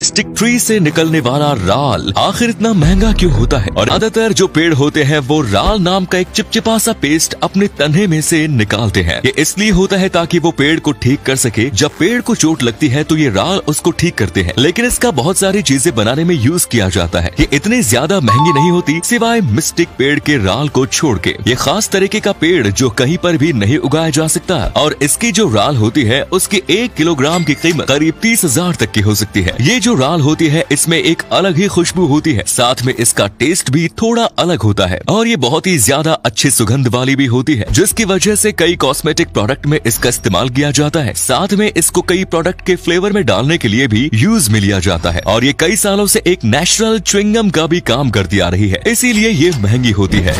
Mistake tree से निकलने वाला राल आखिर इतना महंगा क्यों होता है? और ज्यादातर जो पेड़ होते हैं वो राल नाम का एक चिपचिपा सा पेस्ट अपने तने में से निकालते हैं। ये इसलिए होता है ताकि वो पेड़ को ठीक कर सके। जब पेड़ को चोट लगती है तो ये राल उसको ठीक करते हैं, लेकिन इसका बहुत सारी चीजें बनाने में यूज किया जाता है। ये इतनी ज्यादा महंगी नहीं होती सिवाय मिस्टिक पेड़ के राल को छोड़ के। ये खास तरीके का पेड़ जो कहीं पर भी नहीं उगाया जा सकता, और इसकी जो राल होती है उसकी 1 किलोग्राम की कीमत करीब 30,000 तक की हो सकती है। ये जो राल होती है इसमें एक अलग ही खुशबू होती है, साथ में इसका टेस्ट भी थोड़ा अलग होता है और ये बहुत ही ज्यादा अच्छी सुगंध वाली भी होती है, जिसकी वजह से कई कॉस्मेटिक प्रोडक्ट में इसका इस्तेमाल किया जाता है। साथ में इसको कई प्रोडक्ट के फ्लेवर में डालने के लिए भी यूज में लिया जाता है और ये कई सालों से एक नेचुरल च्युइंगम का भी काम करती आ रही है, इसीलिए ये महंगी होती है।